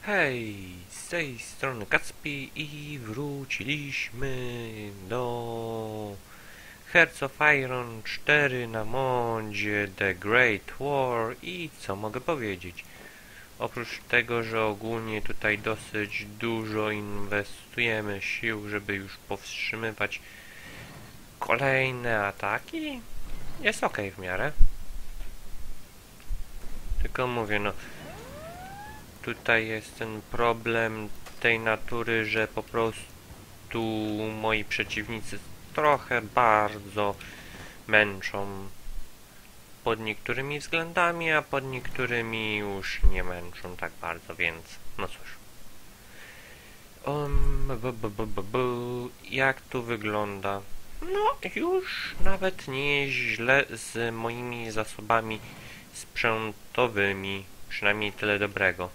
Hej, z tej strony Kacpi i wróciliśmy do Hearts of Iron 4 na modzie The Great War i co mogę powiedzieć? Oprócz tego, że ogólnie tutaj dosyć dużo inwestujemy sił, żeby już powstrzymywać kolejne ataki, jest ok w miarę. Tylko mówię, no tutaj jest ten problem tej natury, że po prostu moi przeciwnicy trochę bardzo męczą pod niektórymi względami, a pod niektórymi już nie męczą tak bardzo, więc no cóż. Jak tu wygląda? No, już nawet nieźle z moimi zasobami sprzętowymi, przynajmniej tyle dobrego.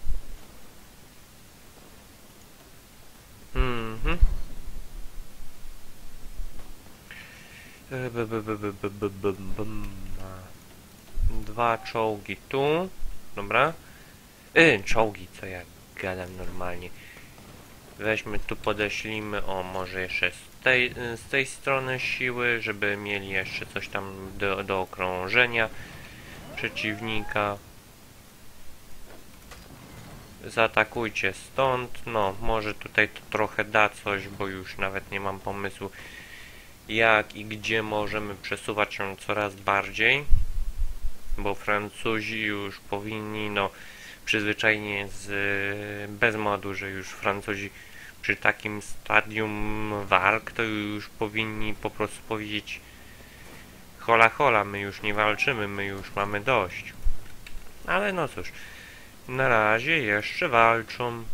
Dwa czołgi tu. Dobra. Czołgi, co ja gadam normalnie. Weźmy tu, podeślimy, o może jeszcze z tej strony siły, żeby mieli jeszcze coś tam do okrążenia przeciwnika. Zaatakujcie stąd. No, może tutaj to trochę da coś, bo już nawet nie mam pomysłu, jak i gdzie możemy przesuwać się coraz bardziej, bo Francuzi już powinni, no przyzwyczajenie bez modu, że już Francuzi przy takim stadium walk to już powinni po prostu powiedzieć: hola hola, my już nie walczymy, my już mamy dość. Ale no cóż, na razie jeszcze walczą.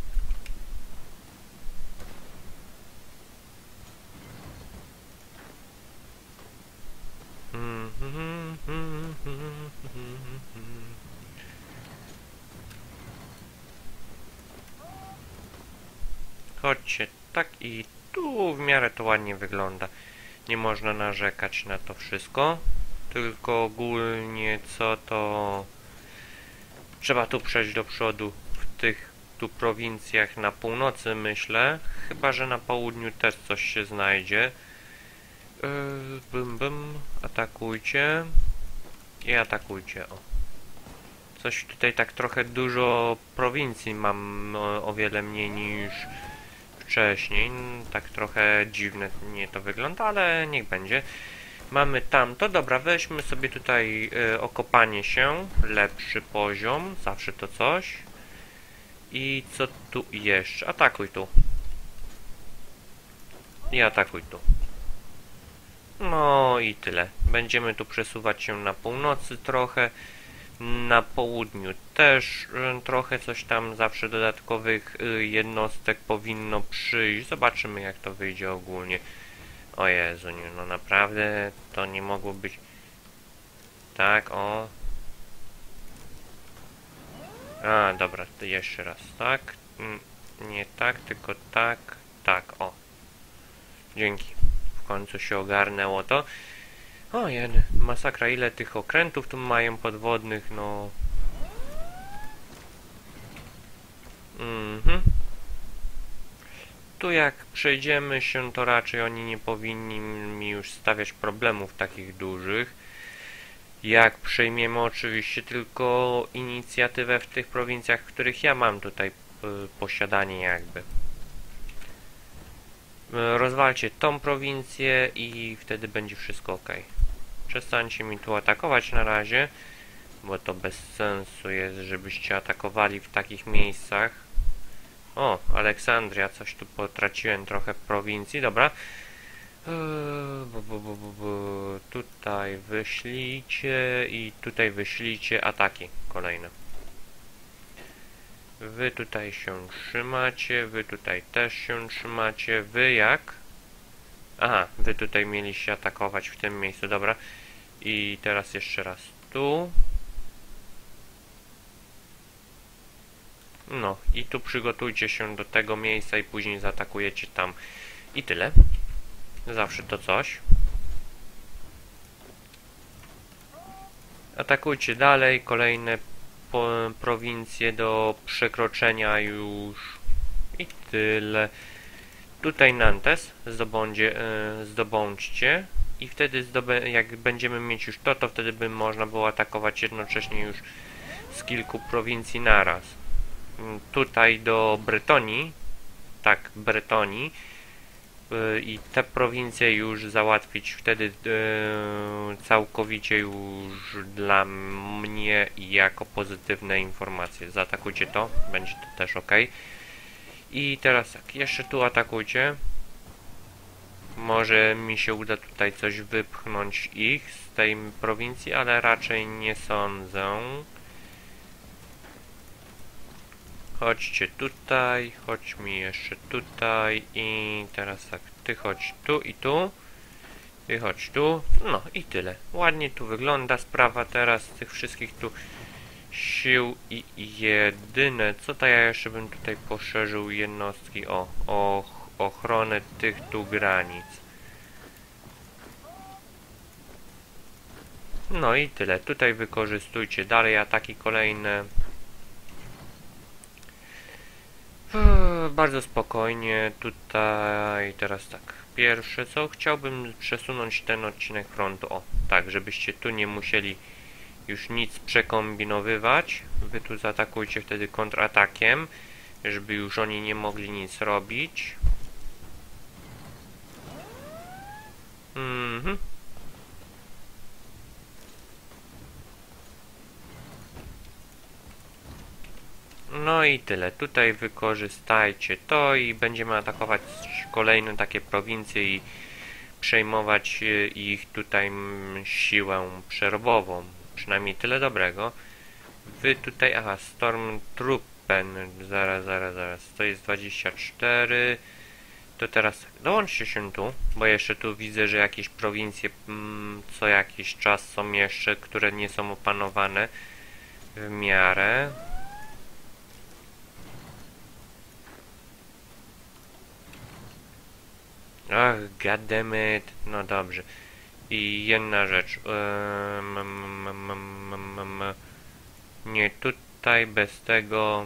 Chodźcie, tak, i tu w miarę to ładnie wygląda. Nie można narzekać na to wszystko. Tylko ogólnie co to trzeba tu przejść do przodu w tych tu prowincjach na północy, myślę. Chyba że na południu też coś się znajdzie. Atakujcie. I atakujcie, o. Coś tutaj tak trochę dużo prowincji mam, o wiele mniej niż wcześniej. Tak trochę dziwne nie to wygląda, ale niech będzie. Mamy tamto, dobra, weźmy sobie tutaj okopanie się, lepszy poziom, zawsze to coś. I co tu jeszcze? Atakuj tu. I atakuj tu. No i tyle. Będziemy tu przesuwać się na północy trochę. Na południu też trochę coś tam, zawsze dodatkowych jednostek powinno przyjść. Zobaczymy, jak to wyjdzie ogólnie. O Jezu, no naprawdę to nie mogło być tak, o. A, dobra, to jeszcze raz, tak. Nie tak, tylko tak, tak, o. Dzięki. W końcu się ogarnęło to. O, masakra, ile tych okrętów tu mają podwodnych, no. Tu jak przejdziemy się, to raczej oni nie powinni mi już stawiać problemów takich dużych. Jak przejmiemy oczywiście tylko inicjatywę w tych prowincjach, w których ja mam tutaj posiadanie jakby. Rozwalcie tą prowincję i wtedy będzie wszystko ok. Przestańcie mi tu atakować na razie, bo to bez sensu jest, żebyście atakowali w takich miejscach. O, Aleksandria, coś tu potraciłem trochę w prowincji, dobra. Tutaj wyślijcie i tutaj wyślijcie ataki kolejne. Wy tutaj się trzymacie, wy tutaj też się trzymacie, wy jak? Aha, wy tutaj mieliście atakować w tym miejscu, dobra. I teraz jeszcze raz tu. No, i tu przygotujcie się do tego miejsca i później zaatakujecie tam. I tyle. Zawsze to coś. Atakujcie dalej, kolejne prowincje do przekroczenia już i tyle. Tutaj Nantes zdobądźcie i wtedy jak będziemy mieć już to wtedy by można było atakować jednocześnie już z kilku prowincji naraz. Tutaj do Bretonii, tak, Bretonii, i te prowincje już załatwić wtedy całkowicie już dla mnie jako pozytywne informacje. Zaatakujcie to, będzie to też ok. I teraz tak, jeszcze tu atakujcie. Może mi się uda tutaj coś wypchnąć ich z tej prowincji, ale raczej nie sądzę. Chodźcie tutaj, chodź mi jeszcze tutaj i teraz tak, ty chodź tu i tu, ty chodź tu, no i tyle. Ładnie tu wygląda sprawa teraz z tych wszystkich tu sił i jedyne, co to ja jeszcze bym tutaj poszerzył jednostki o ochronę tych tu granic. No i tyle, tutaj wykorzystujcie dalej ataki kolejne. Bardzo spokojnie, tutaj teraz tak, pierwsze co, chciałbym przesunąć ten odcinek frontu, o, tak, żebyście tu nie musieli już nic przekombinowywać, wy tu zaatakujcie wtedy kontratakiem, żeby już oni nie mogli nic robić. No i tyle. Tutaj wykorzystajcie to i będziemy atakować kolejne takie prowincje i przejmować ich tutaj siłę przerobową. Przynajmniej tyle dobrego. Wy tutaj, aha, Stormtruppen, zaraz, to jest 24. To teraz dołączcie się tu, bo jeszcze tu widzę, że jakieś prowincje co jakiś czas są jeszcze, które nie są opanowane w miarę. Ach, goddammit. No dobrze. I jedna rzecz. Nie tutaj, bez tego.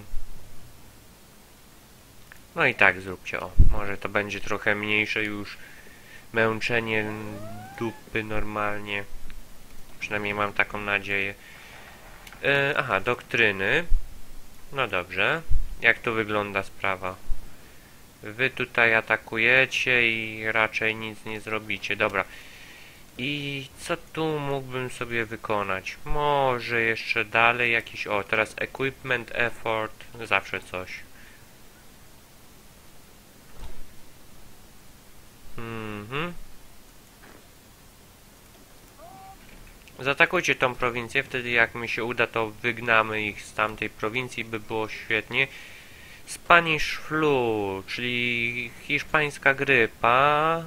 No i tak zróbcie. O, może to będzie trochę mniejsze już męczenie dupy normalnie. Przynajmniej mam taką nadzieję. Aha, doktryny. No dobrze. Jak tu wygląda sprawa? Wy tutaj atakujecie i raczej nic nie zrobicie. Dobra. I co tu mógłbym sobie wykonać? Może jeszcze dalej jakiś... O, teraz equipment effort. Zawsze coś. Zaatakujcie tą prowincję. Wtedy jak mi się uda, to wygnamy ich z tamtej prowincji. By było świetnie. Spanish flu, czyli hiszpańska grypa.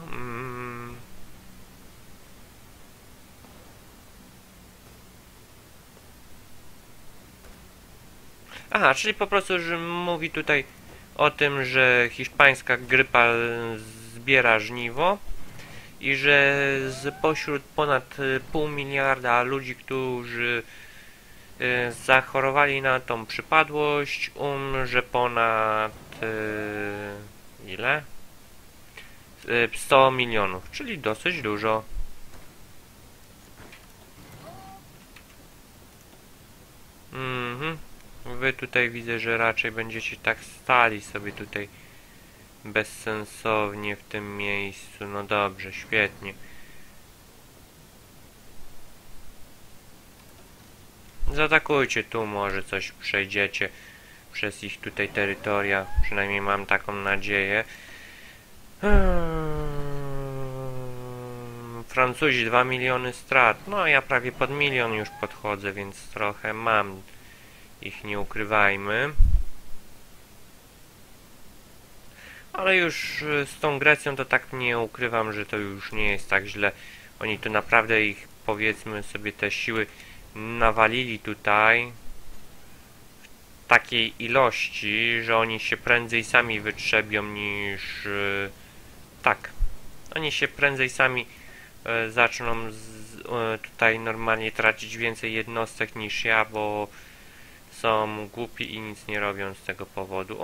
Aha, czyli po prostu, że mówi tutaj o tym, że hiszpańska grypa zbiera żniwo i że pośród ponad 0,5 miliarda ludzi, którzy zachorowali na tą przypadłość, umrze ponad ile? 100 milionów, czyli dosyć dużo. Wy tutaj widzę, że raczej będziecie tak stali sobie tutaj bezsensownie w tym miejscu. No dobrze, świetnie. Zaatakujcie tu, może coś przejdziecie przez ich tutaj terytoria. Przynajmniej mam taką nadzieję. Francuzi 2 miliony strat. No ja prawie pod 1 milion już podchodzę, więc trochę mam ich, nie ukrywajmy. Ale już z tą Grecją to tak nie ukrywam, że to już nie jest tak źle. Oni tu naprawdę ich, powiedzmy sobie, te siły nawalili tutaj w takiej ilości, że oni się prędzej sami wytrzebią niż... tak. Oni się prędzej sami zaczną tutaj normalnie tracić więcej jednostek niż ja, bo są głupi i nic nie robią z tego powodu.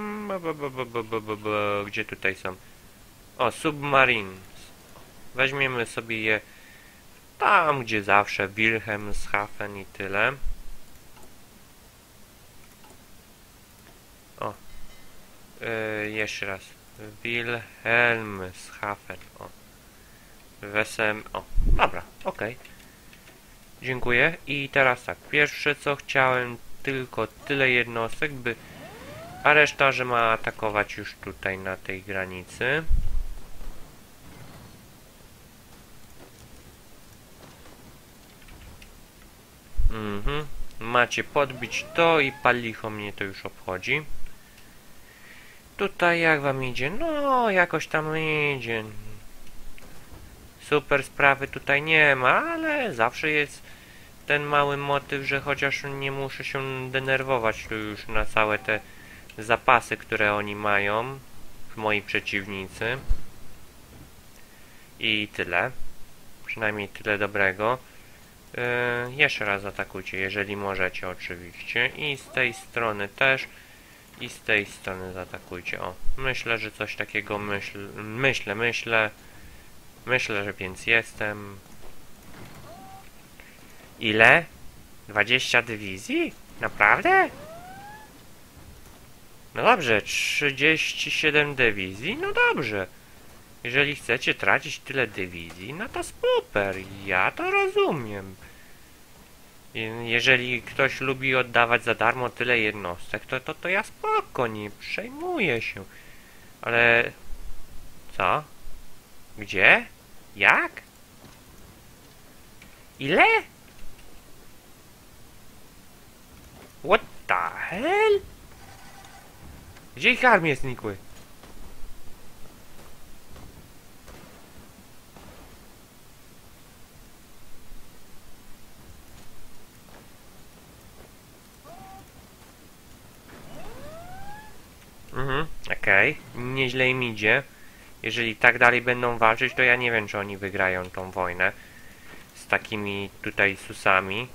Gdzie tutaj są? O, Submarines. Weźmiemy sobie je tam, gdzie zawsze. Wilhelmshaven i tyle. O. Jeszcze raz. Wilhelmshaven. O. O. Dobra, okej. Dziękuję. I teraz tak. Pierwsze co chciałem, tylko tyle jednostek, by... A reszta, że ma atakować już tutaj na tej granicy. Macie podbić to i palicho mnie to już obchodzi. Tutaj jak wam idzie? No, jakoś tam idzie. Super sprawy tutaj nie ma, ale zawsze jest ten mały motyw, że chociaż nie muszę się denerwować tu już na całe te zapasy, które oni mają, moi przeciwnicy. I tyle. Przynajmniej tyle dobrego. Jeszcze raz atakujcie, jeżeli możecie oczywiście. I z tej strony też. I z tej strony zaatakujcie. O, myślę, że coś takiego Myślę, że więc jestem. Ile? 20 dywizji? Naprawdę? No dobrze, 37 dywizji? No dobrze. Jeżeli chcecie tracić tyle dywizji, no to super, ja to rozumiem. Jeżeli ktoś lubi oddawać za darmo tyle jednostek, to ja spoko, nie przejmuję się. Ale... Co? Gdzie? Jak? Ile? What the hell? Gdzie ich armie znikły? Okej. Nieźle im idzie. Jeżeli tak dalej będą walczyć, to ja nie wiem, czy oni wygrają tą wojnę z takimi tutaj susami.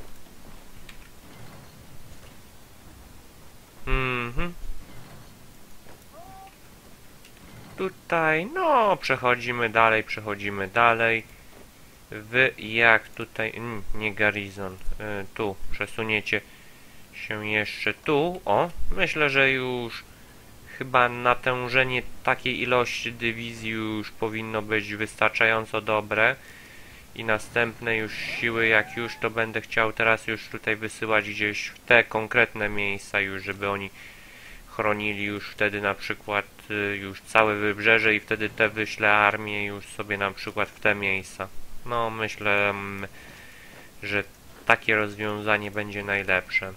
Tutaj, no, przechodzimy dalej. Wy jak tutaj, nie garnizon, tu przesuniecie się jeszcze tu. O, myślę, że już chyba natężenie takiej ilości dywizji już powinno być wystarczająco dobre. I następne już siły, jak już, to będę chciał teraz już tutaj wysyłać gdzieś w te konkretne miejsca już, żeby oni chronili już wtedy na przykład już całe wybrzeże i wtedy te wyślę armię już sobie na przykład w te miejsca. No, myślę, że takie rozwiązanie będzie najlepsze.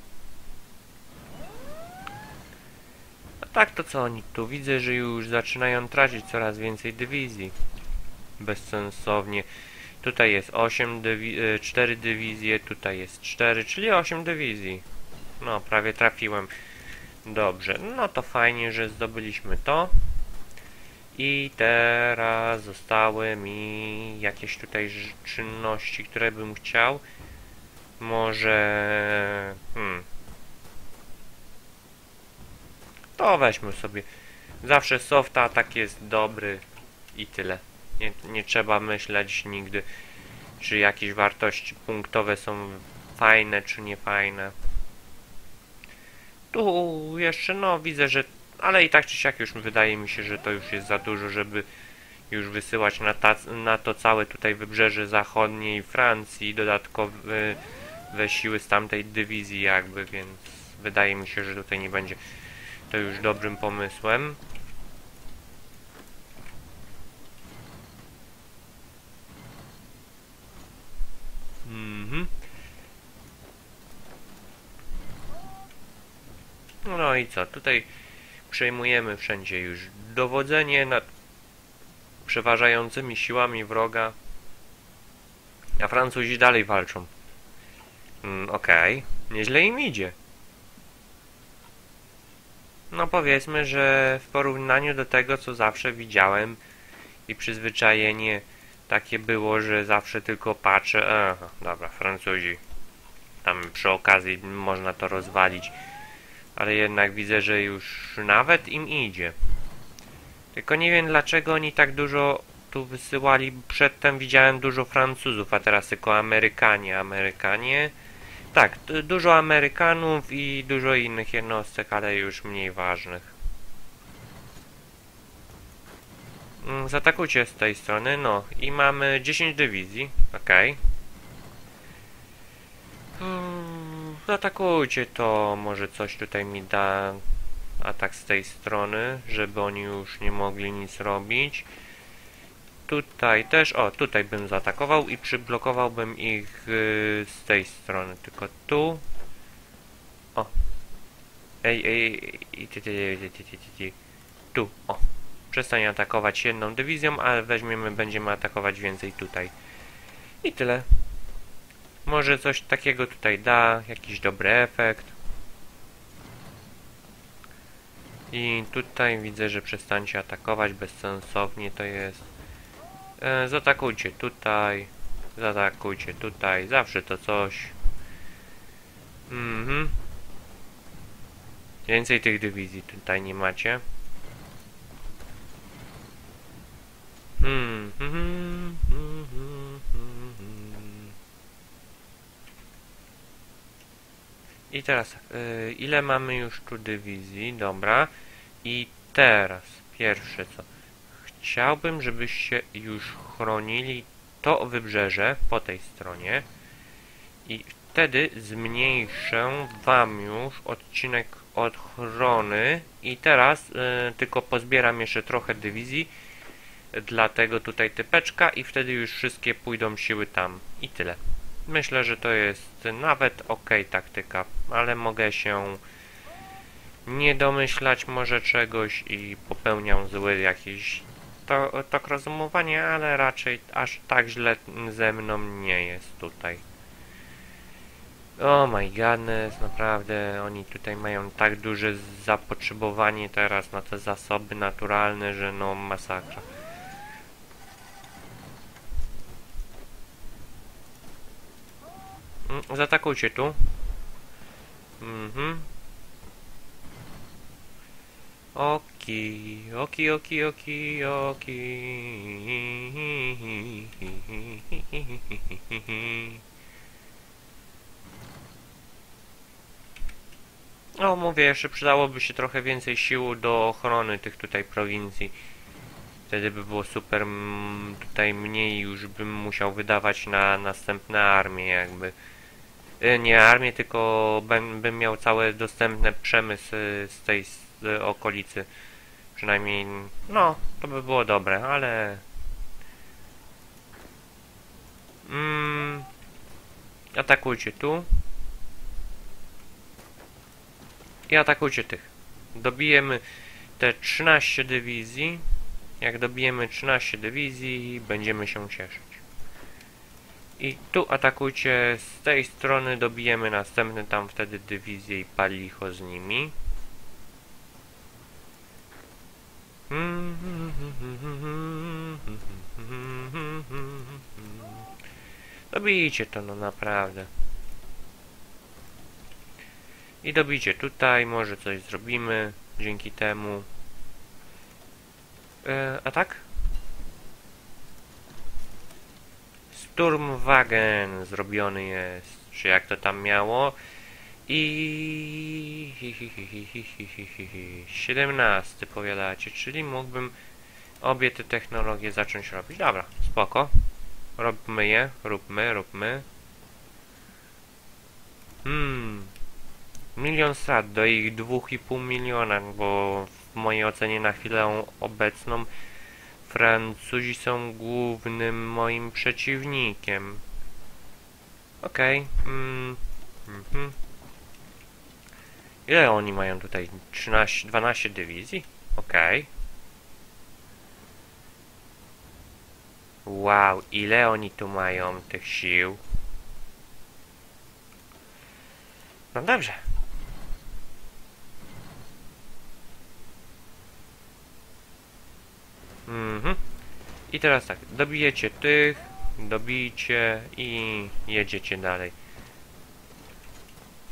A tak to co oni tu? Widzę, że już zaczynają tracić coraz więcej dywizji. Bezsensownie. Tutaj jest 4 dywizje, tutaj jest 4, czyli 8 dywizji. No, prawie trafiłem. Dobrze, no to fajnie, że zdobyliśmy to. I teraz zostały mi jakieś tutaj czynności, które bym chciał. Może... To weźmy sobie. Zawsze soft atak jest dobry i tyle. Nie trzeba myśleć nigdy, czy jakieś wartości punktowe są fajne, czy nie fajne. Tu jeszcze, no widzę, że... Ale i tak czy siak już wydaje mi się, że to już jest za dużo, żeby już wysyłać na to całe tutaj wybrzeże zachodnie i Francji dodatkowe siły z tamtej dywizji jakby, więc wydaje mi się, że tutaj nie będzie to już dobrym pomysłem. No i co? Tutaj przejmujemy wszędzie już dowodzenie nad przeważającymi siłami wroga, a Francuzi dalej walczą. Okej. Nieźle im idzie. No powiedzmy, że w porównaniu do tego, co zawsze widziałem i przyzwyczajenie takie było, że zawsze tylko patrzę... Aha, dobra, Francuzi. tam przy okazji można to rozwalić. Ale jednak widzę, że już nawet im idzie. Tylko nie wiem, dlaczego oni tak dużo tu wysyłali. Przedtem widziałem dużo Francuzów, a teraz tylko Amerykanie. Amerykanie. Tak, dużo Amerykanów i dużo innych jednostek, ale już mniej ważnych. Zaatakujcie z tej strony, no i mamy 10 dywizji, okej. Zaatakujcie to, może coś tutaj mi da atak z tej strony, żeby oni już nie mogli nic robić. Tutaj też, o, tutaj bym zaatakował i przyblokowałbym ich z tej strony, tylko tu. O. Tu, o. Przestań atakować jedną dywizją, ale będziemy atakować więcej tutaj. I tyle. Może coś takiego tutaj da, jakiś dobry efekt. I tutaj widzę, że przestańcie atakować bezsensownie to jest. Zaatakujcie tutaj, zawsze to coś. Więcej tych dywizji tutaj nie macie. I teraz, ile mamy już tu dywizji? Dobra. I teraz, pierwsze co. Chciałbym, żebyście już chronili to wybrzeże po tej stronie. I wtedy zmniejszę wam już odcinek ochrony. I teraz tylko pozbieram jeszcze trochę dywizji. Dlatego tutaj typeczka i wtedy już wszystkie pójdą siły tam. I tyle. Myślę, że to jest nawet ok taktyka, ale mogę się nie domyślać może czegoś i popełniam zły jakiś tok rozumowania, ale raczej aż tak źle ze mną nie jest tutaj. Oh my godness, naprawdę oni tutaj mają tak duże zapotrzebowanie teraz na te zasoby naturalne, że no masakra. Zaatakujcie tu. Oki. No mówię, jeszcze przydałoby się trochę więcej sił do ochrony tych tutaj prowincji. Wtedy by było super, tutaj mniej już bym musiał wydawać na następne armie jakby. Nie armię, tylko bym miał całe dostępne przemysł z tej okolicy. Przynajmniej, no, to by było dobre, ale... atakujcie tu. I atakujcie tych. Dobijemy te 13 dywizji. Jak dobijemy 13 dywizji, będziemy się cieszyć. I tu atakujcie z tej strony, dobijemy następny tam wtedy dywizję i palicho z nimi. Dobijcie to, no naprawdę. I dobijcie tutaj, może coś zrobimy dzięki temu. Atak? Sturmwagen zrobiony jest, czy jak to tam miało. I 17 powiadacie, czyli mógłbym obie te technologie zacząć robić. Dobra, spoko. Róbmy je, róbmy. 1 000 000 strat do ich 2,5 miliona, bo w mojej ocenie na chwilę obecną Francuzi są głównym moim przeciwnikiem. Okej. Ile oni mają tutaj? 12 dywizji? Okej. Wow, ile oni tu mają tych sił? No dobrze. I teraz tak, dobijecie tych, dobijcie i jedziecie dalej.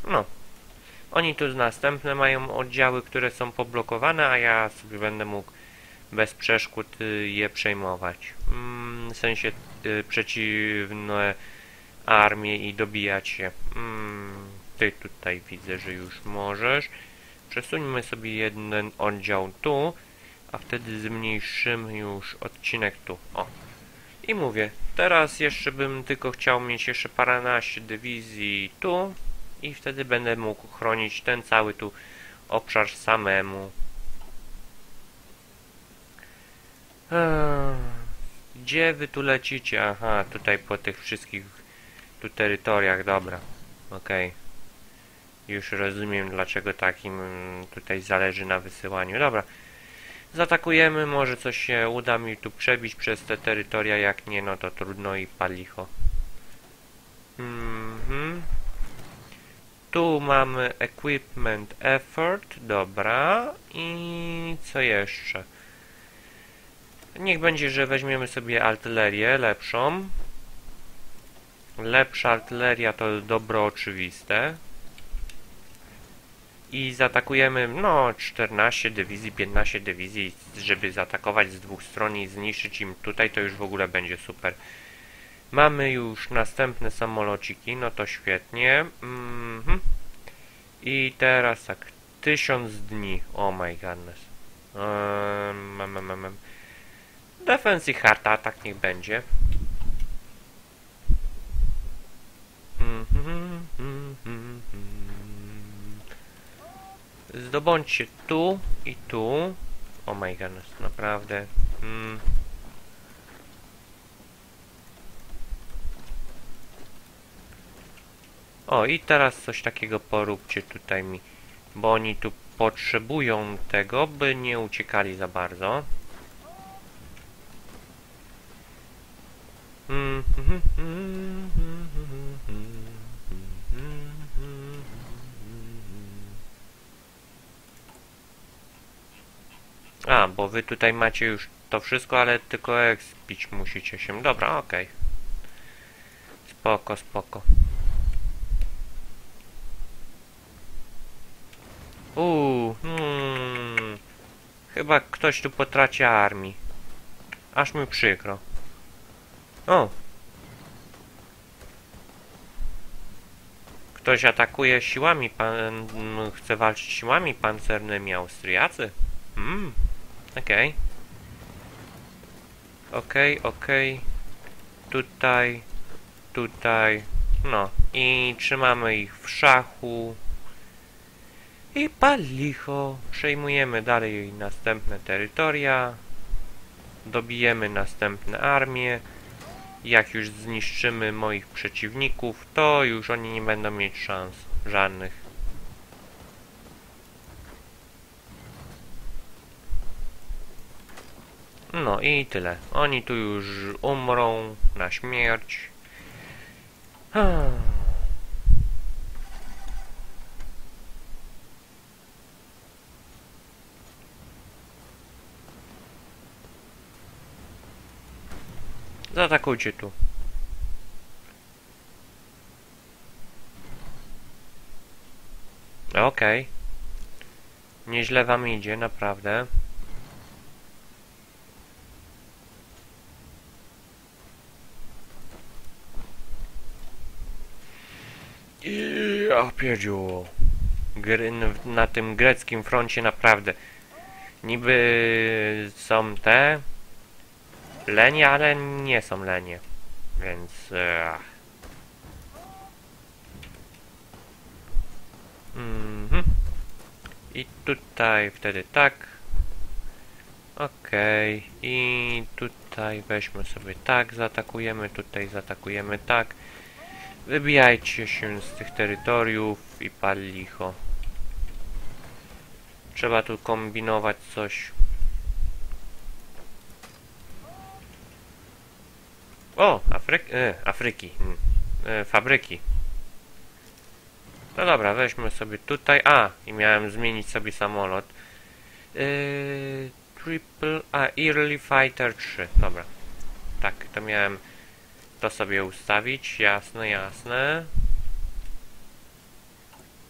No. Oni tu następne mają oddziały, które są poblokowane, a ja sobie będę mógł bez przeszkód je przejmować. W sensie przeciwne armie i dobijać się. Ty tutaj widzę, że już możesz. Przesuńmy sobie jeden oddział tu, a wtedy zmniejszymy już odcinek tu. O. I mówię, teraz jeszcze bym tylko chciał mieć jeszcze paręnaście dywizji tu i wtedy będę mógł chronić ten cały tu obszar samemu. Gdzie wy tu lecicie? Aha, tutaj po tych wszystkich tu terytoriach, dobra. Okej. Już rozumiem, dlaczego takim tutaj zależy na wysyłaniu. Dobra. Zaatakujemy, może coś się uda mi tu przebić przez te terytoria, jak nie, no to trudno i palicho. Tu mamy equipment effort, dobra. I co jeszcze? Niech będzie, że weźmiemy sobie artylerię lepszą. Lepsza artyleria to dobro oczywiste. I zaatakujemy, no, 14 dywizji, 15 dywizji, żeby zaatakować z dwóch stron i zniszczyć im tutaj, to już w ogóle będzie super. Mamy już następne samolociki, no to świetnie. I teraz tak, 1000 dni, oh my godness. Defense i hard attack niech będzie. Zdobądźcie tu i tu. Oh my goodness, naprawdę. O, i teraz coś takiego poróbcie tutaj mi, bo oni tu potrzebują tego, by nie uciekali za bardzo. A, bo wy tutaj macie już to wszystko, ale tylko expić musicie się. Dobra, okej. Spoko, spoko. Chyba ktoś tu potraci armii. Aż mi przykro. O! Ktoś atakuje siłami, chce walczyć siłami pancernymi Austriacy? Okej. Okej. Tutaj. No. I trzymamy ich w szachu. I pal licho. Przejmujemy dalej następne terytoria. Dobijemy następne armie. Jak już zniszczymy moich przeciwników, to już oni nie będą mieć szans żadnych. No i tyle. Oni tu już umrą na śmierć. Zaatakujcie tu. Okej. Nieźle wam idzie, naprawdę. Ja pierdziu. Na tym greckim froncie naprawdę. Niby są te lenie, ale nie są lenie. Więc... I tutaj wtedy tak. Okej. I tutaj weźmy sobie tak, zaatakujemy, tutaj zaatakujemy tak. Wybijajcie się z tych terytoriów i pal licho. Trzeba tu kombinować coś. O! Afryki. Fabryki. No dobra, weźmy sobie tutaj. A! I miałem zmienić sobie samolot. Early Fighter 3. Dobra. Tak, to miałem to sobie ustawić. Jasne, jasne.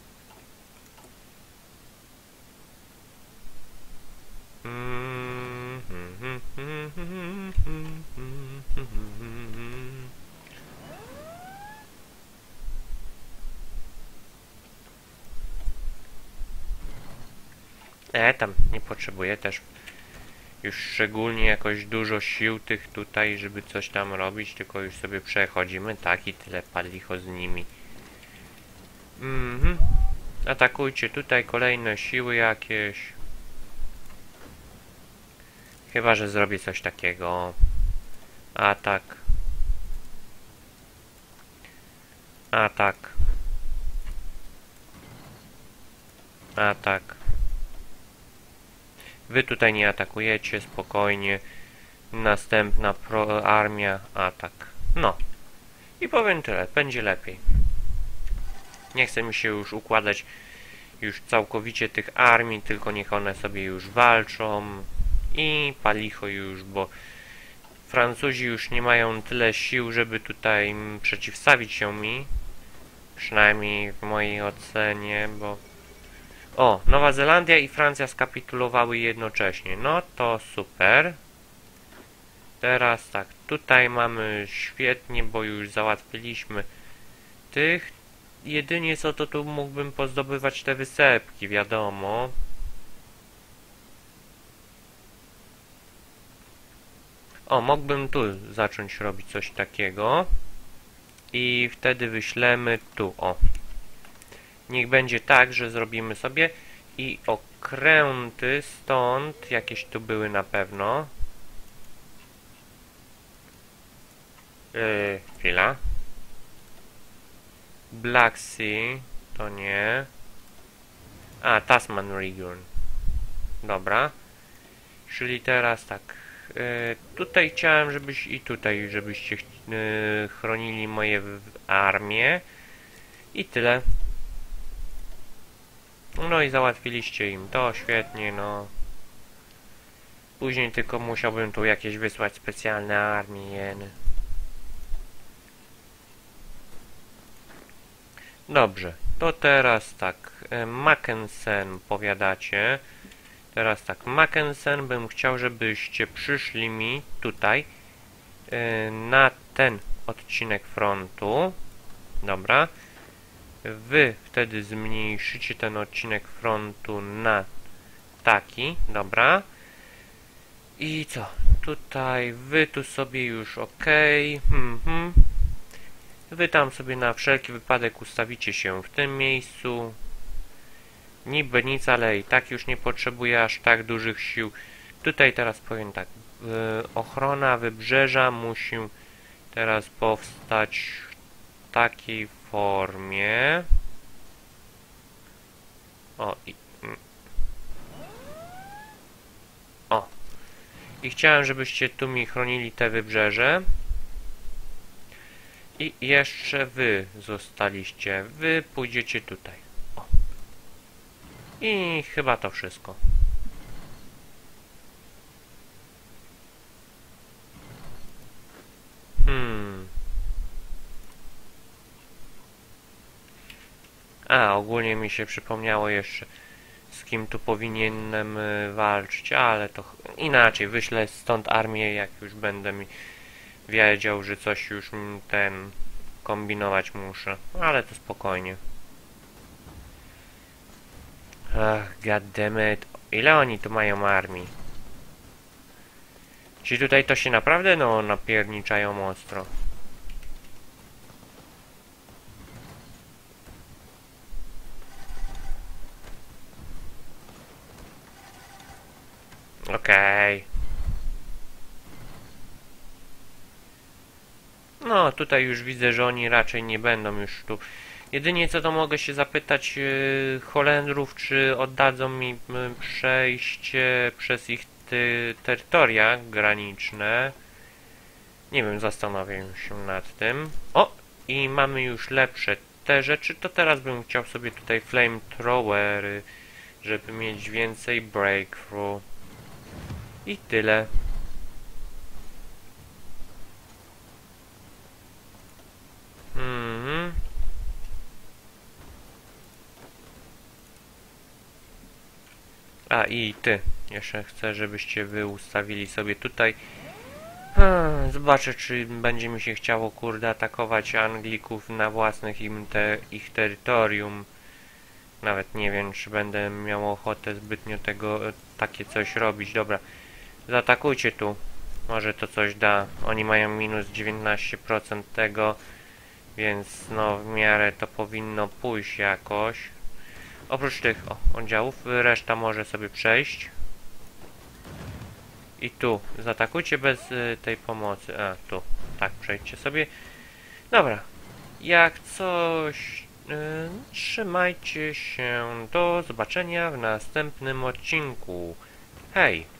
Tam nie potrzebuję też już szczególnie jakoś dużo sił tych tutaj, żeby coś tam robić, tylko już sobie przechodzimy, tak, i tyle palicho z nimi. Atakujcie tutaj kolejne siły jakieś. Chyba że zrobię coś takiego. Atak. Atak. Atak. Wy tutaj nie atakujecie, spokojnie. Następna armia, atak. No. I powiem tyle, będzie lepiej. Nie chce mi się już układać już całkowicie tych armii, tylko niech one sobie już walczą. I palicho już, bo Francuzi już nie mają tyle sił, żeby tutaj przeciwstawić się mi. Przynajmniej w mojej ocenie, bo... O, Nowa Zelandia i Francja skapitulowały jednocześnie. No to super. Teraz tak, tutaj mamy świetnie, bo już załatwiliśmy tych. Jedynie co to tu mógłbym pozdobywać te wysepki, wiadomo. O, mógłbym tu zacząć robić coś takiego. I wtedy wyślemy tu, o. Niech będzie tak, że zrobimy sobie i okręty stąd, jakieś tu były na pewno. Chwila. Black Sea, to nie. A, Tasman Region. Dobra. Czyli teraz tak. Tutaj chciałem, żebyś i tutaj, żebyście chronili moje armie. I tyle. No i załatwiliście im to, świetnie, no. Później tylko musiałbym tu jakieś wysłać specjalne armie. Dobrze, to teraz tak, Mackensen powiadacie. Teraz tak, Mackensen bym chciał, żebyście przyszli mi tutaj na ten odcinek frontu. Dobra. Wy wtedy zmniejszycie ten odcinek frontu na taki, dobra. I co? Tutaj wy tu sobie już ok. Wy tam sobie na wszelki wypadek ustawicie się w tym miejscu. Niby nic, ale i tak już nie potrzebuję aż tak dużych sił. Tutaj teraz powiem tak. Ochrona wybrzeża musi teraz powstać w takiej formie. O, i chciałem, żebyście tu mi chronili te wybrzeże. I jeszcze wy zostaliście. Wy pójdziecie tutaj. O. I chyba to wszystko. A, ogólnie mi się przypomniało jeszcze, z kim tu powinienem walczyć, ale to inaczej. Wyślę stąd armię, jak już będę wiedział, że coś już ten kombinować muszę. Ale to spokojnie. Ach, goddammit. Ile oni tu mają armii? Ci tutaj to się naprawdę, no, napierniczają ostro. Okej. No, tutaj już widzę, że oni raczej nie będą już tu. Jedynie co to mogę się zapytać Holendrów, czy oddadzą mi przejście przez ich terytoria graniczne. Nie wiem, zastanawiam się nad tym. O! I mamy już lepsze te rzeczy. To teraz bym chciał sobie tutaj flamethrowery, żeby mieć więcej breakthrough. I tyle. A i ty. Jeszcze chcę, żebyście wy ustawili sobie tutaj. Zobaczę, czy będzie mi się chciało, kurde, atakować Anglików na własnych ich terytorium. Nawet nie wiem, czy będę miał ochotę zbytnio takie coś robić. Dobra, zaatakujcie tu. Może to coś da. Oni mają minus 19% tego, więc no w miarę to powinno pójść jakoś. Oprócz tych oddziałów, reszta może sobie przejść. I tu, zaatakujcie bez tej pomocy. A, tu, tak, przejdźcie sobie. Dobra, jak coś, trzymajcie się. Do zobaczenia w następnym odcinku. Hej!